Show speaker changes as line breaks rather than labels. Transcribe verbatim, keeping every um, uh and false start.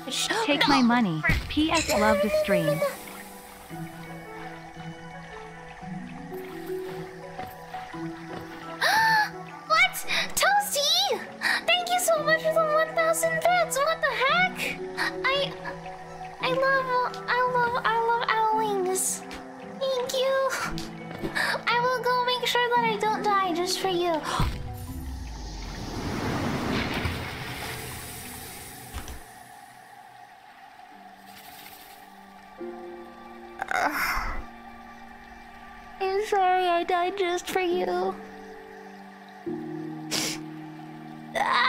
Take my money. P S Love to stream.
What? Toasty! Thank you so much for the one thousand bits! What the heck? I... I love... I love... I love owlings. Thank you. I will go make sure that I don't die just for you. I'm sorry I died just for you. Ah!